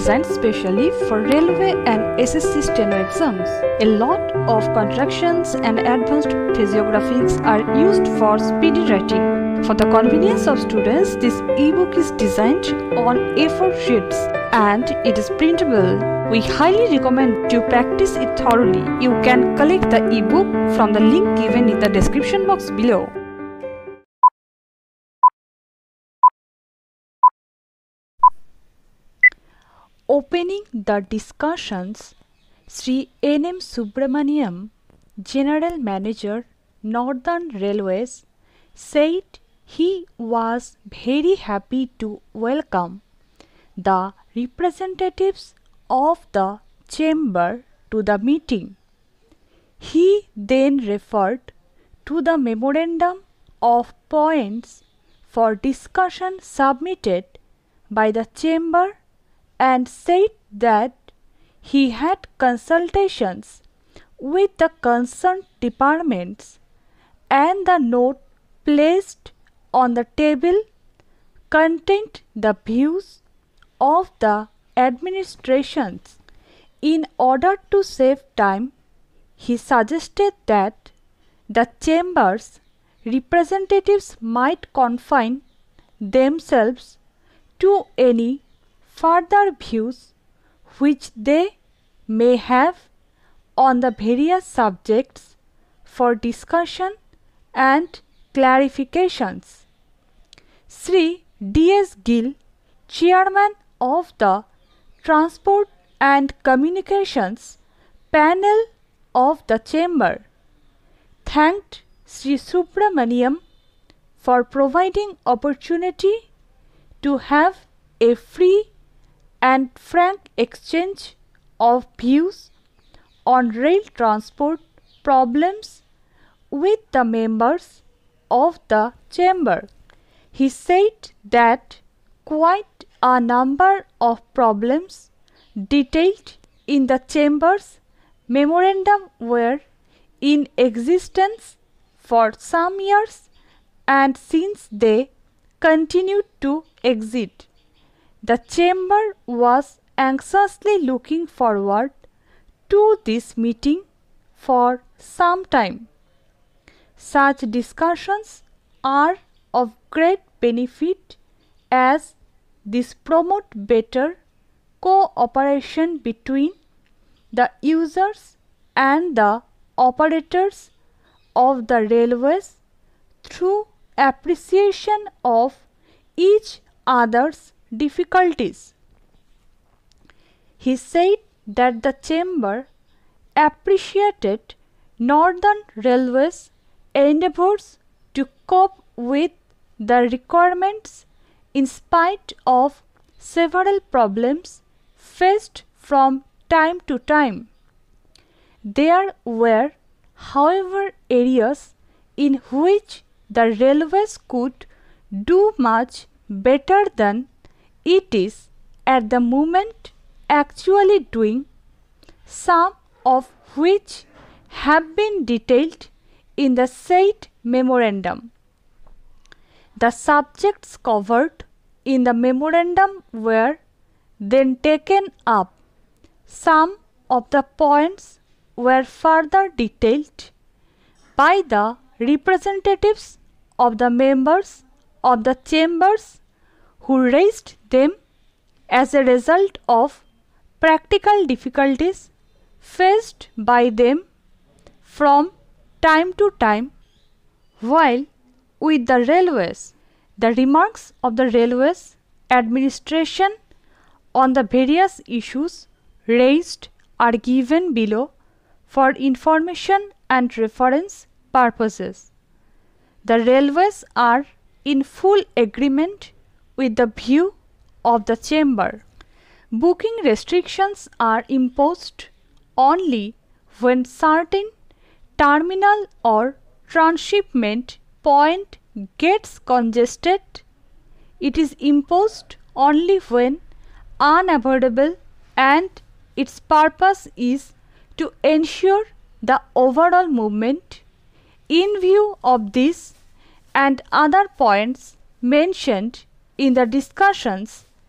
designed specially for railway and SSC steno exams. A lot of contractions and advanced physiographics are used for speedy writing. For the convenience of students, this ebook is designed on A4 sheets and it is printable. We highly recommend you practice it thoroughly. You can collect the ebook from the link given in the description box below. Opening the discussions, Sri N.M. Subramaniam, General Manager, Northern Railways, said he was very happy to welcome the representatives of the chamber to the meeting. He then referred to the memorandum of points for discussion submitted by the chamber and said that he had consultations with the concerned departments and the note placed on the table contained the views of the administrations. In order to save time, he suggested that the chamber's representatives might confine themselves to any further views which they may have on the various subjects for discussion and clarifications. Sri D.S. Gill, Chairman of the Transport and Communications Panel of the Chamber, thanked Sri Subramaniam for providing opportunity to have a free and frank exchange of views on rail transport problems with the members of the chamber. He said that quite a number of problems detailed in the chamber's memorandum were in existence for some years, and since they continued to exist, the chamber was anxiously looking forward to this meeting for some time. Such discussions are of great benefit as this promote better cooperation between the users and the operators of the railways through appreciation of each other's difficulties. He said that the chamber appreciated Northern Railways' endeavours to cope with the requirements in spite of several problems faced from time to time. There were, however, areas in which the railways could do much better than it is at the moment actually doing, some of which have been detailed in the said memorandum. The subjects covered in the memorandum were then taken up. Some of the points were further detailed by the representatives of the members of the chambers who raised them as a result of practical difficulties faced by them from time to time while with the railways. The remarks of the railways administration on the various issues raised are given below for information and reference purposes. The railways are in full agreement with the view of the chamber. Booking restrictions are imposed only when certain terminal or transshipment point gets congested. It is imposed only when unavoidable, and its purpose is to ensure the overall movement. In view of this and other points mentioned in the discussions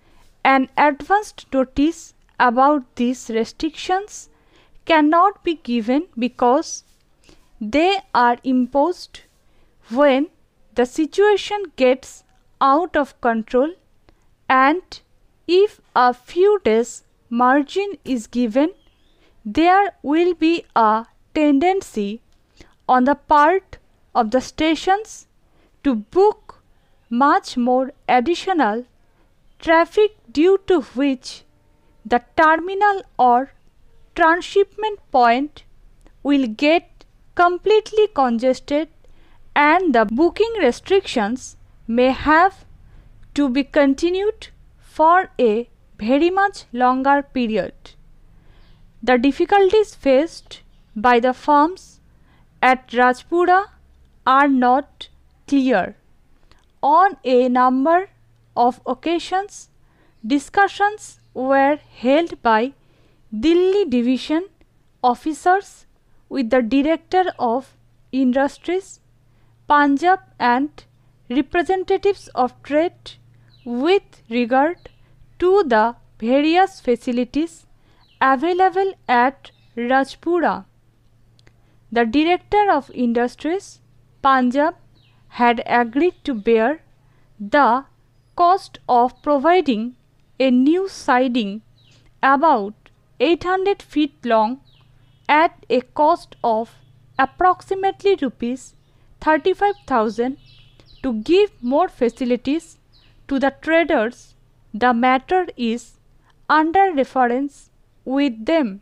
An advanced notice about these restrictions cannot be given because they are imposed when the situation gets out of control, and if a few days margin is given, there will be a tendency on the part of the stations to book much more additional traffic, due to which the terminal or transshipment point will get completely congested, and the booking restrictions may have to be continued for a very much longer period. The difficulties faced by the firms at Rajpura are not clear. On a number of occasions, discussions were held by Delhi division officers with the Director of Industries, Punjab, and representatives of trade with regard to the various facilities available at Rajpura. The Director of Industries, Punjab, had agreed to bear the cost of providing a new siding about 800 feet long at a cost of approximately rupees 35,000 to give more facilities to the traders. The matter is under reference with them.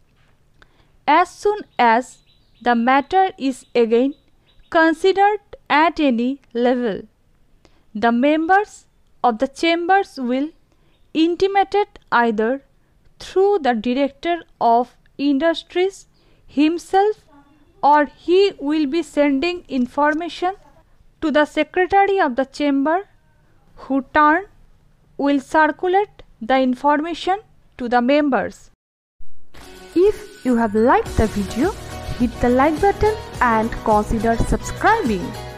As soon as the matter is again considered at any level, the members of the chambers will intimate it either through the Director of Industries himself, or he will be sending information to the Secretary of the Chamber, who turn will circulate the information to the members. If you have liked the video, hit the like button and consider subscribing.